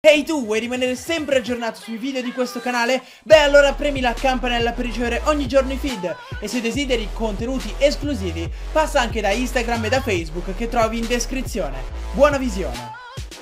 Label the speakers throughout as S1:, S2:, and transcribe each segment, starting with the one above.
S1: Ehi tu, vuoi rimanere sempre aggiornato sui video di questo canale? Beh, allora premi la campanella per ricevere ogni giorno i feed. E se desideri contenuti esclusivi, passa anche da Instagram e da Facebook che trovi in descrizione. Buona visione!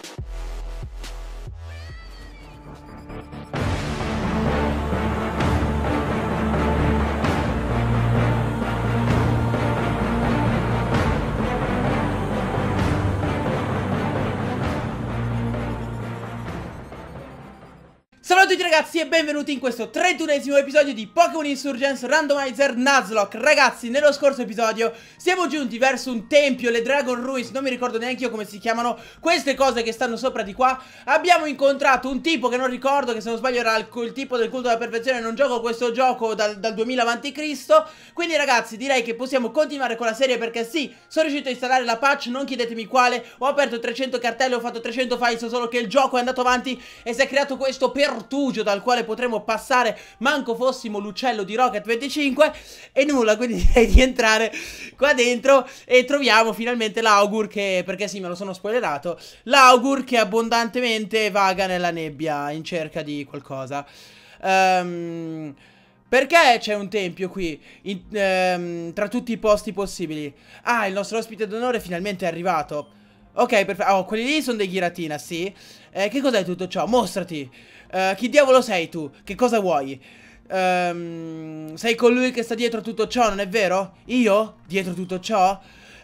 S1: Ciao a tutti ragazzi e benvenuti in questo 31esimo episodio di Pokémon Insurgence Randomizer Nuzlocke. Ragazzi, nello scorso episodio siamo giunti verso un tempio, le Dragon Ruins, non mi ricordo neanche io come si chiamano queste cose che stanno sopra di qua. Abbiamo incontrato un tipo che non ricordo, che se non sbaglio era il tipo del culto della perfezione. Non gioco questo gioco dal 2000 a.C. Quindi ragazzi, direi che possiamo continuare con la serie perché sì, sono riuscito a installare la patch, non chiedetemi quale. Ho aperto 300 cartelle, ho fatto 300 file, so solo che il gioco è andato avanti e si è creato questo pertugio dal quale potremo passare manco fossimo l'uccello di Rocket 25 e nulla. Quindi direi di entrare qua dentro e troviamo finalmente l'Augur che, perché sì, me lo sono spoilerato, l'Augur che abbondantemente vaga nella nebbia in cerca di qualcosa. Perché c'è un tempio qui tra tutti i posti possibili? Ah, il nostro ospite d'onore finalmente è arrivato. Ok, perfetto. Oh, quelli lì sono dei Giratina, sì. Che cos'è tutto ciò? Mostrati. Chi diavolo sei tu? Che cosa vuoi? Sei colui che sta dietro tutto ciò, non è vero? Io? Dietro tutto ciò?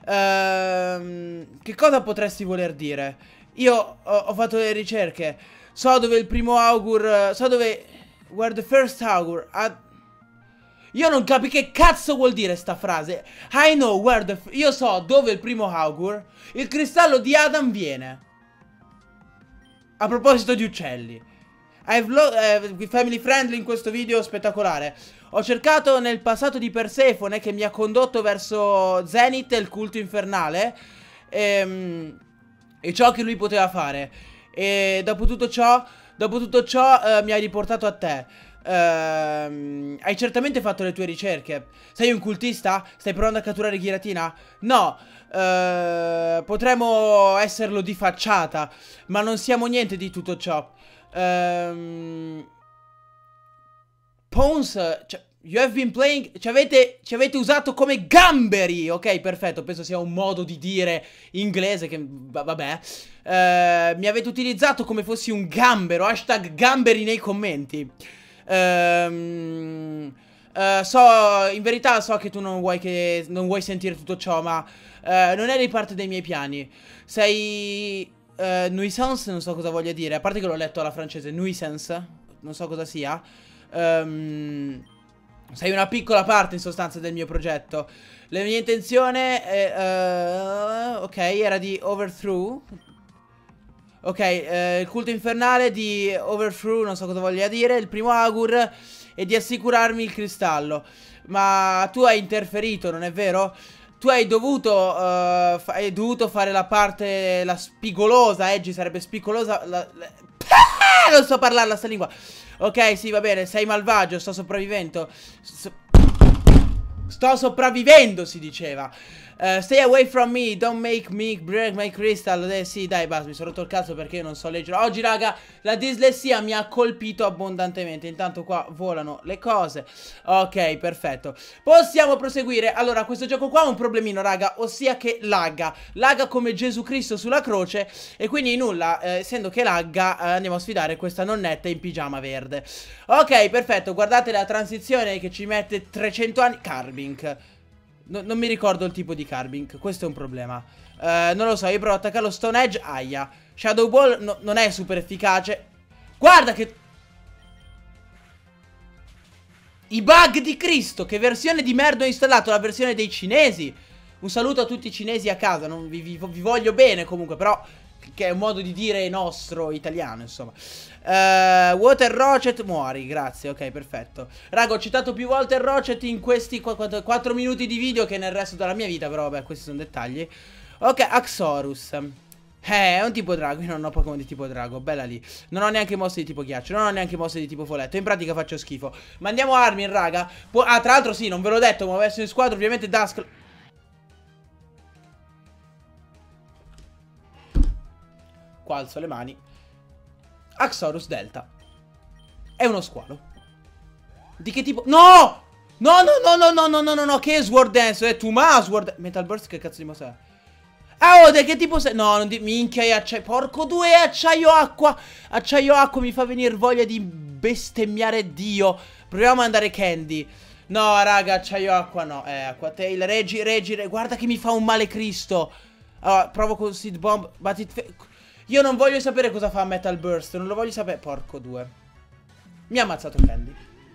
S1: Che cosa potresti voler dire? Io ho fatto delle ricerche. So dove il primo Augur... So dove... Where the first Augur... Io non capisco che cazzo vuol dire sta frase. I know where the... Io so dove il primo Augur, il cristallo di Adam, viene. A proposito di uccelli, family friendly in questo video spettacolare. Ho cercato nel passato di Persefone, che mi ha condotto verso Zenith e il culto infernale, e ciò che lui poteva fare. E dopo tutto ciò mi hai riportato a te. Hai certamente fatto le tue ricerche. Sei un cultista? Stai provando a catturare Giratina? No. Potremmo esserlo di facciata, ma non siamo niente di tutto ciò. Pawns, cioè, you have been playing, ci avete usato come gamberi. Ok, perfetto, penso sia un modo di dire inglese che, vabbè. Mi avete utilizzato come fossi un gambero. Hashtag gamberi nei commenti. In verità so che tu non vuoi sentire tutto ciò, ma non eri parte dei miei piani. Sei nuisance, non so cosa voglia dire, a parte che l'ho letto alla francese. Nuisance, non so cosa sia. Sei una piccola parte in sostanza del mio progetto. La mia intenzione ok, era di overthrow. Ok, il culto infernale di overthrow, non so cosa voglia dire, il primo Augur, e di assicurarmi il cristallo. Ma tu hai interferito, non è vero? Tu hai dovuto fare la parte, la spigolosa. Edgy sarebbe spigolosa. Non so parlare la sta lingua. Ok, sì, va bene, sei malvagio, sto sopravvivendo. Sto sopravvivendo, si diceva. Stay away from me, don't make me break my crystal. Sì, dai, basta, mi sono rotto il cazzo perché io non so leggere. Oggi, raga, la dislessia mi ha colpito abbondantemente. Intanto qua volano le cose. Ok, perfetto. Possiamo proseguire. Allora, questo gioco qua ha un problemino, raga, ossia che lagga. Lagga come Gesù Cristo sulla croce. E quindi nulla, essendo che lagga, andiamo a sfidare questa nonnetta in pigiama verde. Ok, perfetto, guardate la transizione che ci mette 300 anni. Carbink. Non mi ricordo il tipo di Carbink, questo è un problema. Non lo so, io provo ad attaccare lo Stone Edge. Aia. Shadow Ball non è super efficace. Guarda che... I bug di Cristo. Che versione di merda ho installato? La versione dei cinesi. Un saluto a tutti i cinesi a casa. Vi voglio bene comunque, però... Che è un modo di dire nostro italiano, insomma. Water Rocket, muori, grazie, ok, perfetto. Raga, ho citato più volte il Rocket in questi 4 minuti di video che nel resto della mia vita, però vabbè, questi sono dettagli. Ok, Axorus. È un tipo drago, io non ho Pokémon di tipo drago, bella lì. Non ho neanche mosse di tipo ghiaccio, non ho neanche mosse di tipo foletto, in pratica faccio schifo. Ma andiamo a Armin, raga. Ah, tra l'altro sì, non ve l'ho detto, ma verso in squadra ovviamente Dusk... Qua alzo le mani. Axorus Delta. È uno squalo. Di che tipo? No! No, no, no, no, no, no, no, no, no, che Sword Dance? È Tuma Sword Metal Burst, che cazzo di mossa è? Oh, di che tipo sei? No, non di... Minchia, è acciaio. Porco due, è acciaio acqua. Acciaio acqua mi fa venire voglia di bestemmiare Dio. Proviamo a andare Candy. No, raga, acciaio acqua no. Acqua tail, reggi, guarda che mi fa un male Cristo. Allora, provo con Seed Bomb. Io non voglio sapere cosa fa Metal Burst. Non lo voglio sapere. Porco due. Mi ha ammazzato Candy.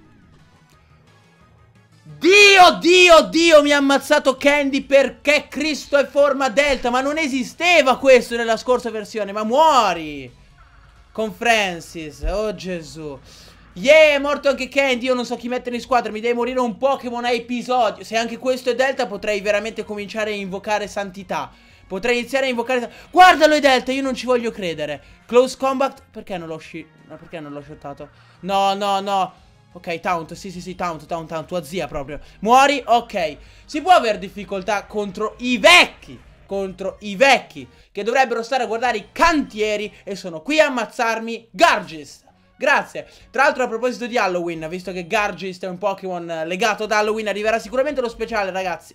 S1: Dio, Dio, Dio, mi ha ammazzato Candy perché Cristo è forma Delta. Ma non esisteva questo nella scorsa versione. Ma muori. Con Francis. Oh Gesù. Yeah, è morto anche Candy. Io non so chi mettere in squadra. Mi deve morire un Pokémon a episodio. Se anche questo è Delta potrei veramente cominciare a invocare santità. Potrei iniziare a invocare... Guardalo è Delta, io non ci voglio credere. Close Combat. Perché non l'ho perché non l'ho shottato? No, no, no. Ok, taunt, sì, taunt, tua zia proprio. Muori, ok. Si può avere difficoltà contro i vecchi. Contro i vecchi che dovrebbero stare a guardare i cantieri e sono qui a ammazzarmi Gargist. Grazie. Tra l'altro a proposito di Halloween, visto che Gargist è un Pokémon legato ad Halloween, arriverà sicuramente lo speciale, ragazzi.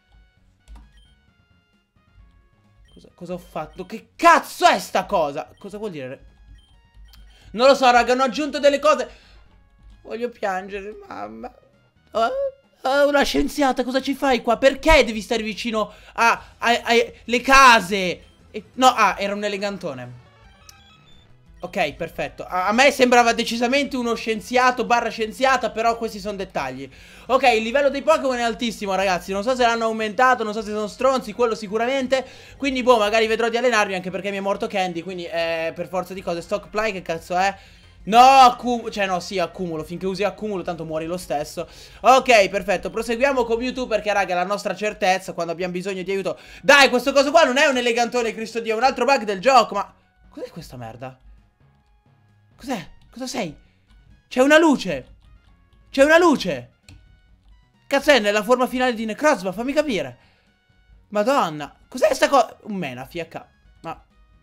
S1: Cosa ho fatto? Che cazzo è sta cosa? Cosa vuol dire? Non lo so, raga, hanno aggiunto delle cose. Voglio piangere, mamma. Una scienziata, cosa ci fai qua? Perché devi stare vicino alle case? No, era un elegantone. Ok, perfetto. A me sembrava decisamente uno scienziato barra scienziata, però questi sono dettagli. Ok, il livello dei Pokémon è altissimo, ragazzi. Non so se l'hanno aumentato, non so se sono stronzi, quello sicuramente. Quindi, boh, magari vedrò di allenarmi, anche perché mi è morto Candy. Quindi, per forza di cose. Stockply, che cazzo è? No, cioè no, sì, accumulo. Finché usi accumulo, tanto muori lo stesso. Ok, perfetto, proseguiamo con Mewtwo perché, raga, è la nostra certezza quando abbiamo bisogno di aiuto. Dai, questo coso qua non è un elegantone, Cristo Dio. È un altro bug del gioco, ma... Cos'è questa merda? Cos'è? Cosa sei? C'è una luce. C'è una luce. Cazzo è nella forma finale di Necrozma? Fammi capire. Madonna. Cos'è sta cosa? Un Menafie FK. Ma...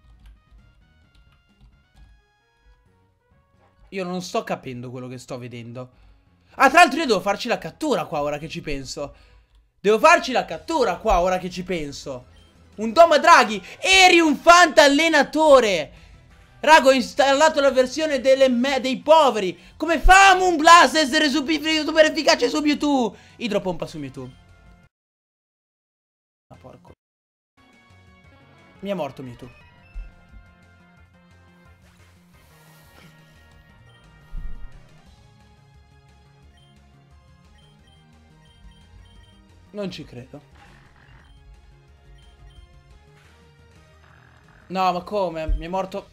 S1: Io non sto capendo quello che sto vedendo. Ah, tra l'altro io devo farci la cattura qua ora che ci penso. Devo farci la cattura qua ora che ci penso. Un Doma Draghi. Eri un Fanta allenatore. Raga, ho installato la versione dei poveri. Come fa Moonblast a essere super efficace su Mewtwo? Idropompa su Mewtwo. Ma porco. Mi è morto Mewtwo. Non ci credo. No, ma come? Mi è morto...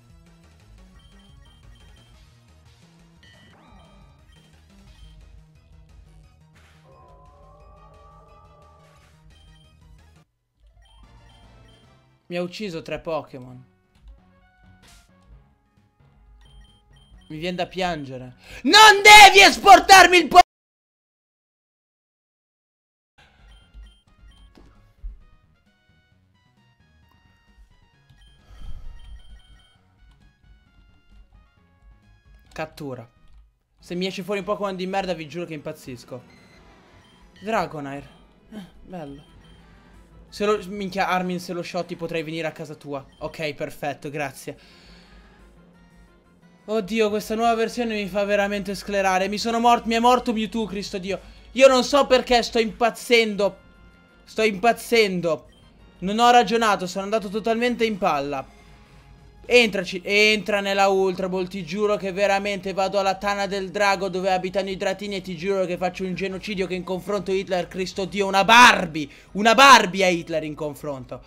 S1: Mi ha ucciso 3 Pokémon. Mi viene da piangere. Non devi esportarmi il Cattura. Se mi esce fuori un Pokémon di merda vi giuro che impazzisco. Dragonair. Bello. Minchia, Armin, se lo shotti potrei venire a casa tua. Ok, perfetto, grazie. Oddio, questa nuova versione mi fa veramente sclerare. Mi è morto Mewtwo, Cristo Dio. Io non so perché sto impazzendo. Sto impazzendo. Non ho ragionato, sono andato totalmente in palla. Entraci, entra nella Ultra Ball, ti giuro che veramente vado alla Tana del Drago dove abitano i Dratini e ti giuro che faccio un genocidio che in confronto a Hitler, Cristo Dio, una Barbie a Hitler in confronto.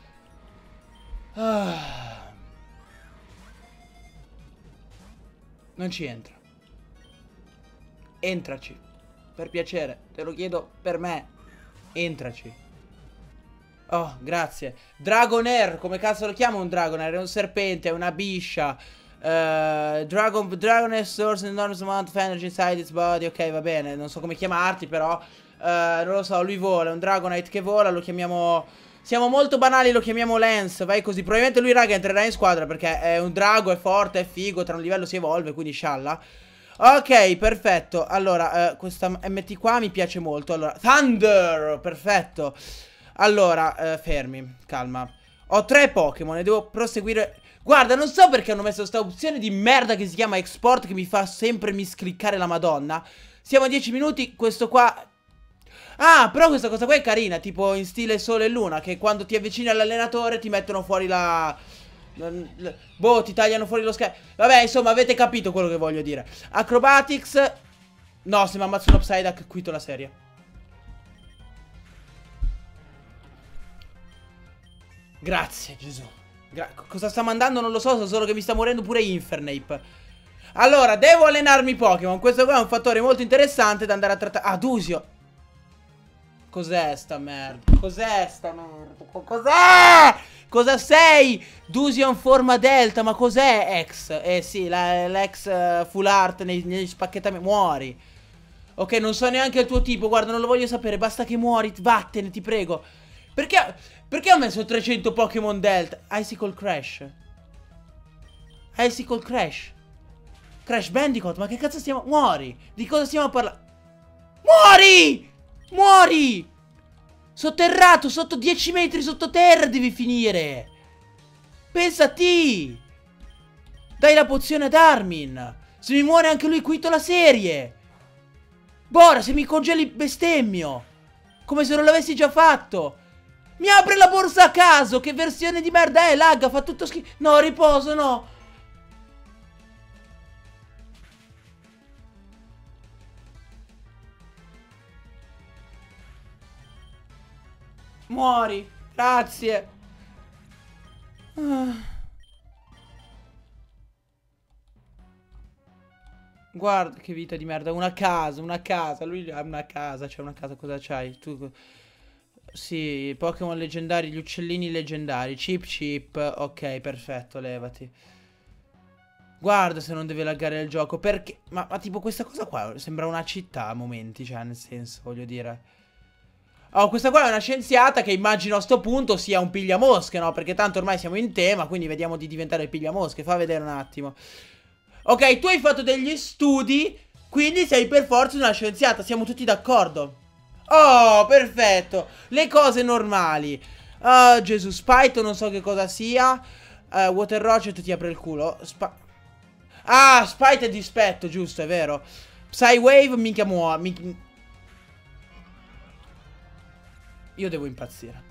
S1: Non ci entra. Entraci, per piacere, te lo chiedo per me. Entraci. Oh, grazie. Dragonair, come cazzo lo chiamo un Dragonair? È un serpente, è una biscia. Dragonair stores an enormous amount of energy inside its body. Ok, va bene, non so come chiamarti però. Non lo so, lui vola, è un Dragonite che vola, lo chiamiamo Siamo molto banali, lo chiamiamo Lance. Vai così. Probabilmente lui, raga, entrerà in squadra perché è un drago, è forte, è figo. Tra un livello si evolve, quindi scialla. Ok, perfetto. Allora, questa MT qua mi piace molto. Allora, Thunder, perfetto. Allora, fermi, calma. Ho 3 Pokémon e devo proseguire. Guarda, non so perché hanno messo sta opzione di merda che si chiama Export, che mi fa sempre miscliccare la madonna. Siamo a 10 minuti, questo qua... Ah, però questa cosa qua è carina, tipo in stile Sole e Luna, che quando ti avvicini all'allenatore ti mettono fuori boh, ti tagliano fuori lo schermo. Vabbè, insomma, avete capito quello che voglio dire. Acrobatics. No, se mi ammazzo un Upside Hack quito la serie. Grazie, Gesù. Cosa sta mandando non lo so, so solo che mi sta morendo pure Infernape. Allora, devo allenarmi Pokémon. Questo qua è un fattore molto interessante da andare a trattare. Ah, Dusio. Cos'è sta merda? Cos'è sta merda? Cos'è? Cosa sei? Dusion forma delta, ma cos'è X? Sì, l'ex full art negli spacchettamenti. Muori. Ok, non so neanche il tuo tipo, guarda, non lo voglio sapere, basta che muori, vattene, ti prego. Perché ho messo 300 Pokémon delta? Icicle Crash. Icicle Crash. Crash Bandicoot, ma che cazzo stiamo... Muori! Di cosa stiamo parlando? Muori! Muori! Sotterrato, sotto 10 metri sottoterra devi finire. Pensa a te. Dai la pozione ad Armin. Se mi muore anche lui quito la serie. Bora, se mi congeli bestemmio. Come se non l'avessi già fatto. Mi apre la borsa a caso. Che versione di merda è? Lagga, fa tutto schifo. No, riposo, no. Muori. Grazie. Guarda che vita di merda. Una casa, una casa. Lui ha una casa. C'è una casa, cosa c'hai? Tu... Sì, Pokémon leggendari, gli uccellini leggendari. Chip chip. Ok, perfetto, levati. Guarda se non deve laggare il gioco. Perché... Ma tipo questa cosa qua sembra una città a momenti. Cioè, nel senso, voglio dire... Oh, questa qua è una scienziata che immagino a sto punto sia un pigliamosche, no? Perché tanto ormai siamo in tema, quindi vediamo di diventare pigliamosche. Fa vedere un attimo. Ok, tu hai fatto degli studi, quindi sei per forza una scienziata. Siamo tutti d'accordo. Oh, perfetto. Le cose normali. Oh, Gesù, Spite non so che cosa sia. Water Rocket ti apre il culo. Ah, Spite è dispetto, giusto, è vero. Psywave, minchia muore. Io devo impazzire.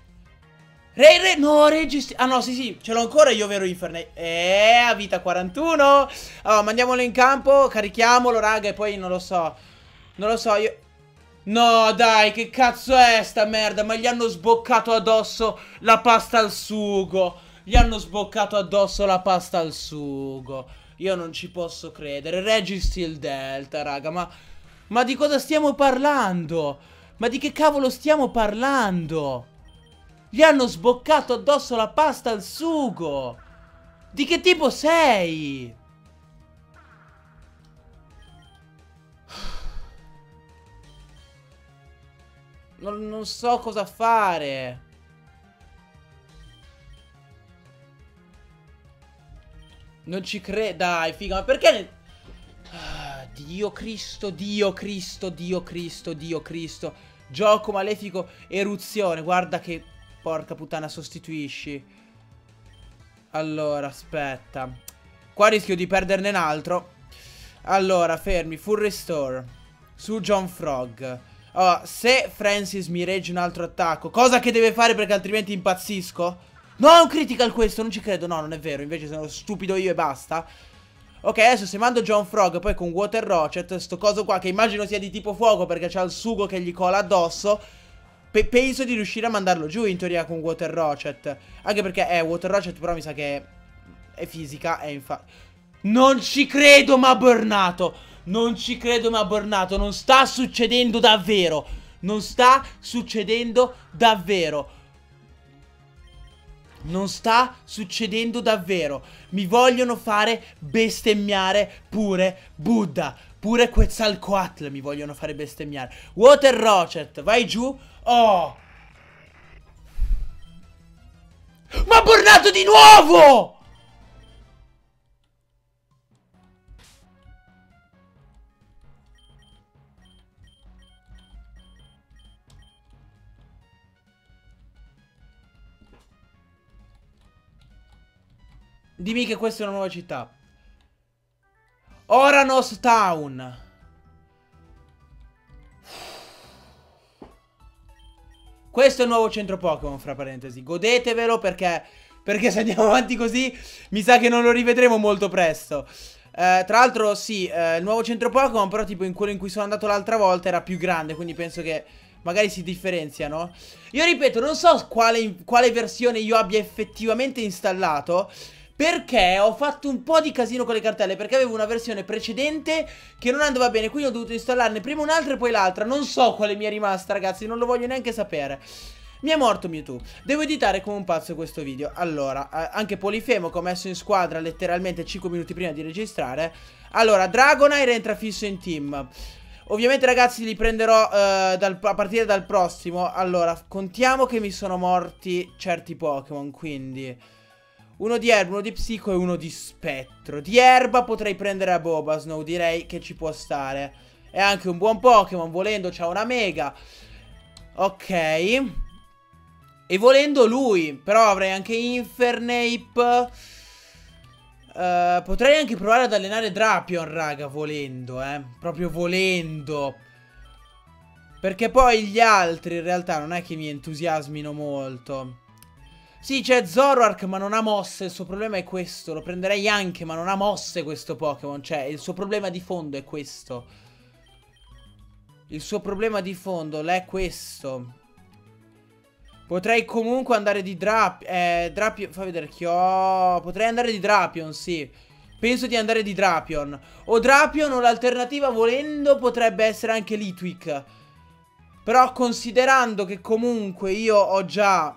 S1: No, Regis. Ah no, sì, ce l'ho ancora io, vero Infernape. A vita 41. Allora, mandiamolo in campo, carichiamolo, raga, e poi non lo so. Non lo so, io... No, dai, che cazzo è sta merda? Ma gli hanno sboccato addosso la pasta al sugo. Gli hanno sboccato addosso la pasta al sugo. Io non ci posso credere. Registeel Delta, raga, ma di cosa stiamo parlando? Ma di che cavolo stiamo parlando? Gli hanno sboccato addosso la pasta al sugo. Di che tipo sei? Non so cosa fare. Non ci credo. Dai, figa, ma perché... Dio Cristo, Dio Cristo, Dio Cristo, Dio Cristo. Gioco malefico, eruzione. Guarda che... Porca puttana, sostituisci. Allora, aspetta. Qua rischio di perderne un altro. Allora, fermi, full restore. Su John Frog. Allora, se Francis mi regge un altro attacco, cosa che deve fare perché altrimenti impazzisco. No, è un critical questo, non ci credo. No, non è vero, invece sono stupido io e basta. Ok, adesso se mando John Frog poi con Water Rocket, sto coso qua che immagino sia di tipo fuoco perché c'ha il sugo che gli cola addosso, penso di riuscire a mandarlo giù in teoria con Water Rocket. Anche perché Water Rocket però mi sa che è fisica e infatti... Non ci credo, ma ha burnato. Non ci credo, ma ha burnato. Non sta succedendo davvero. Non sta succedendo davvero. Non sta succedendo davvero. Mi vogliono fare bestemmiare pure Buddha. Pure Quetzalcoatl mi vogliono fare bestemmiare. Water Rocket, vai giù. Oh. Ma ha bornato di nuovo! Dimmi che questa è una nuova città. Oranos Town. Questo è il nuovo centro Pokémon, fra parentesi. Godetevelo perché se andiamo avanti così mi sa che non lo rivedremo molto presto. Tra l'altro sì, il nuovo centro Pokémon, però tipo in quello in cui sono andato l'altra volta era più grande, quindi penso che magari si differenziano. Io ripeto, non so quale versione io abbia effettivamente installato, perché ho fatto un po' di casino con le cartelle, perché avevo una versione precedente che non andava bene, quindi ho dovuto installarne prima un'altra e poi l'altra. Non so quale mi è rimasta, ragazzi, non lo voglio neanche sapere. Mi è morto Mewtwo. Devo editare come un pazzo questo video. Allora, anche Polifemo che ho messo in squadra letteralmente 5 minuti prima di registrare. Allora, Dragonite entra fisso in team. Ovviamente ragazzi li prenderò a partire dal prossimo. Allora, contiamo che mi sono morti certi Pokémon, quindi uno di erba, uno di psico e uno di spettro. Di erba potrei prendere a Bobasnow, direi che ci può stare. È anche un buon Pokémon, volendo c'ha una mega. Ok. E volendo lui, però avrei anche Infernape. Potrei anche provare ad allenare Drapion, raga, volendo, proprio volendo. Perché poi gli altri in realtà non è che mi entusiasmino molto. Sì, c'è Zoroark, ma non ha mosse. Il suo problema è questo. Lo prenderei anche, ma non ha mosse questo Pokémon. Cioè, il suo problema di fondo è questo. Il suo problema di fondo è questo. Potrei comunque andare di Drapion. Fa vedere chi ho. Potrei andare di Drapion, sì. Penso di andare di Drapion. O Drapion o l'alternativa, volendo, potrebbe essere anche Litwick. Però considerando che comunque io ho già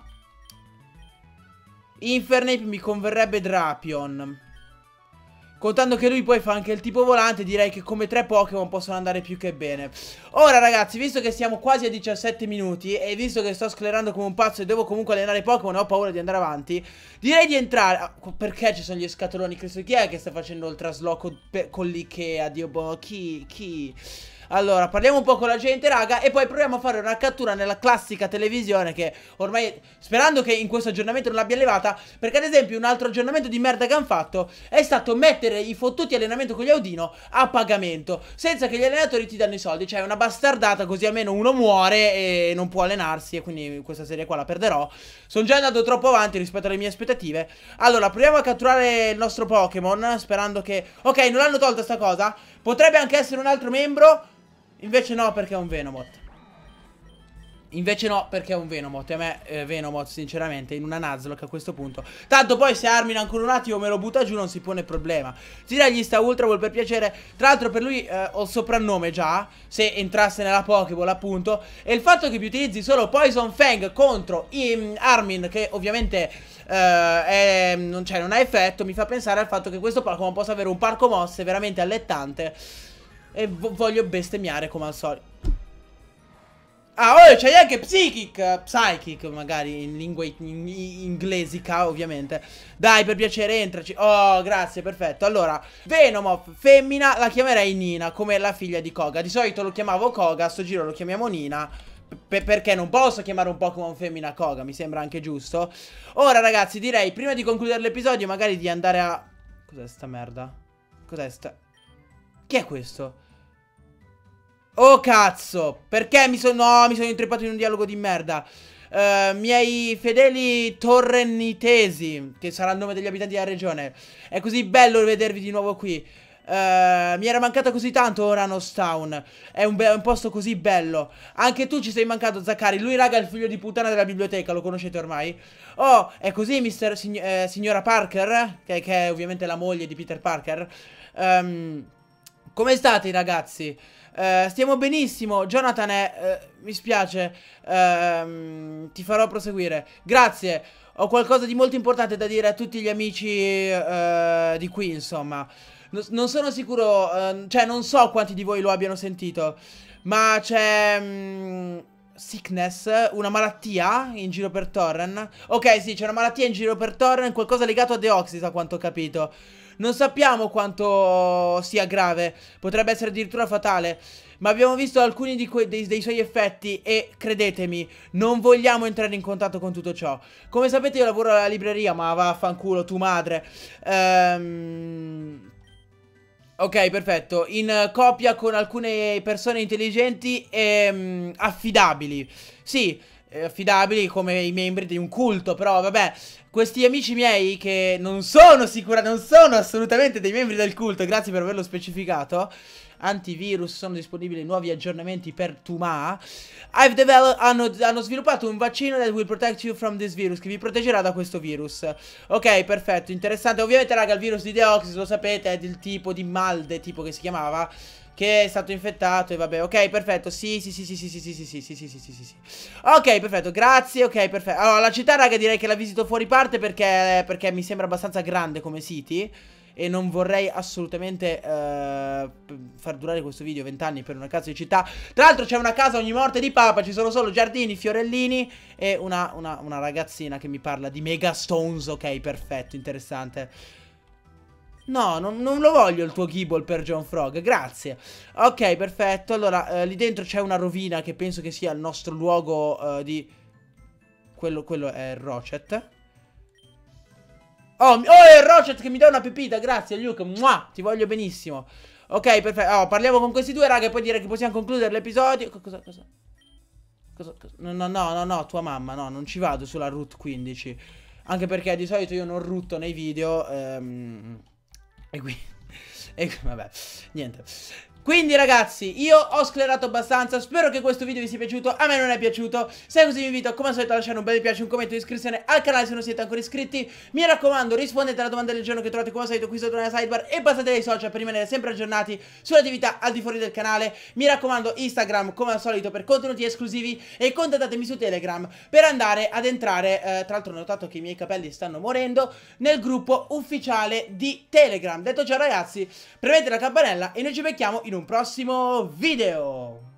S1: Infernape, mi converrebbe Drapion. Contando che lui poi fa anche il tipo volante, direi che come 3 Pokémon possono andare più che bene. Ora ragazzi, visto che siamo quasi a 17 minuti e visto che sto sclerando come un pazzo e devo comunque allenare Pokémon e ho paura di andare avanti, direi di entrare. Perché ci sono gli scatoloni? Chi è che sta facendo il trasloco con l'Ikea? Dio boh, chi? Allora, parliamo un po' con la gente, raga, e poi proviamo a fare una cattura nella classica televisione che ormai, sperando che in questo aggiornamento non l'abbia levata, perché ad esempio un altro aggiornamento di merda che hanno fatto è stato mettere i fottuti allenamento con gli Audino a pagamento, senza che gli allenatori ti danno i soldi. Cioè è una bastardata, così almeno uno muore e non può allenarsi, e quindi questa serie qua la perderò. Sono già andato troppo avanti rispetto alle mie aspettative. Allora, proviamo a catturare il nostro Pokémon, sperando che... Ok, non l'hanno tolta sta cosa. Potrebbe anche essere un altro membro. Invece no, perché è un Venomoth. Invece no, perché è un Venomoth. E a me Venomoth sinceramente in una Nuzlocke a questo punto. Tanto poi se Armin ancora un attimo me lo butta giù non si pone problema. Tira gli sta Ultra Ball per piacere. Tra l'altro per lui ho il soprannome già, se entrasse nella Pokéball appunto. E il fatto che mi utilizzi solo Poison Fang contro Armin, che ovviamente non ha effetto, mi fa pensare al fatto che questo Pokémon possa avere un parco mosse veramente allettante. E voglio bestemmiare come al solito. Ah, oh, c'hai anche Psychic magari in lingua inglesica ovviamente. Dai, per piacere, entraci. Oh, grazie, perfetto. Allora, Venomoth, femmina, la chiamerei Nina, come la figlia di Koga. Di solito lo chiamavo Koga, a sto giro lo chiamiamo Nina, perché non posso chiamare un Pokémon femmina Koga, mi sembra anche giusto. Ora ragazzi, direi, prima di concludere l'episodio, magari di andare a... Cos'è sta merda? Cos'è sta... Chi è questo? Oh cazzo, perché mi sono intrippato in un dialogo di merda. Miei fedeli torrennitesi, che sarà il nome degli abitanti della regione. È così bello vedervi di nuovo qui. Mi era mancato così tanto Oranos Town. È un posto così bello. Anche tu ci sei mancato, Zacari. Lui raga è il figlio di puttana della biblioteca, lo conoscete ormai? Oh, è così signora Parker, che è ovviamente la moglie di Peter Parker. Come state ragazzi? Stiamo benissimo. Jonathan mi spiace, ti farò proseguire. Grazie. Ho qualcosa di molto importante da dire a tutti gli amici di qui, insomma. Non sono sicuro, cioè non so quanti di voi lo abbiano sentito, ma c'è Sickness, una malattia in giro per Torren. Ok, sì, c'è una malattia in giro per Torren, qualcosa legato a Deoxys, a quanto ho capito. Non sappiamo quanto sia grave, potrebbe essere addirittura fatale, ma abbiamo visto alcuni dei suoi effetti e credetemi, non vogliamo entrare in contatto con tutto ciò. Come sapete io lavoro alla libreria, ma vaffanculo tu madre. Ok, perfetto. In coppia con alcune persone intelligenti e affidabili. Sì, affidabili come i membri di un culto, però vabbè. Questi amici miei che non sono assolutamente dei membri del culto, grazie per averlo specificato. Antivirus, sono disponibili nuovi aggiornamenti per Tuma. Hanno sviluppato un vaccino that will protect you from this virus, che vi proteggerà da questo virus. Ok, perfetto, interessante. Ovviamente raga, il virus di Deoxys lo sapete, è del tipo di Malde, tipo che si chiamava, che è stato infettato e vabbè. Ok, perfetto. Sì. Ok, perfetto. Grazie. Ok, perfetto. Allora, la città, raga, direi che la visito fuori parte perché mi sembra abbastanza grande come city. E non vorrei assolutamente far durare questo video 20 anni per una casa di città. Tra l'altro c'è una casa ogni morte di papa. Ci sono solo giardini, fiorellini e una ragazzina che mi parla di Megastones. Ok, perfetto, interessante. No, non lo voglio il tuo Gible per John Frog, grazie. Ok, perfetto. Allora, lì dentro c'è una rovina che penso che sia il nostro luogo di... Quello è Rochet. Oh, è Rochet che mi dà una pepita, grazie Luke. Mua, ti voglio benissimo. Ok, perfetto. Oh, parliamo con questi due, raga, e poi direi che possiamo concludere l'episodio. Cosa? No, tua mamma, no, non ci vado sulla Route 15. Anche perché di solito io non rutto nei video, e qui vabbè, niente. Quindi ragazzi, io ho sclerato abbastanza. Spero che questo video vi sia piaciuto. A me non è piaciuto. Se è così vi invito come al solito a lasciare un bel mi piace, un commento, un'iscrizione al canale se non siete ancora iscritti. Mi raccomando, rispondete alla domanda del giorno che trovate come al solito qui sotto nella sidebar. E passate dai social per rimanere sempre aggiornati sulle attività al di fuori del canale. Mi raccomando, Instagram come al solito per contenuti esclusivi. E contattatemi su Telegram per andare ad entrare, tra l'altro ho notato che i miei capelli stanno morendo, nel gruppo ufficiale di Telegram. Detto ciò ragazzi, premete la campanella e noi ci becchiamo in un prossimo video.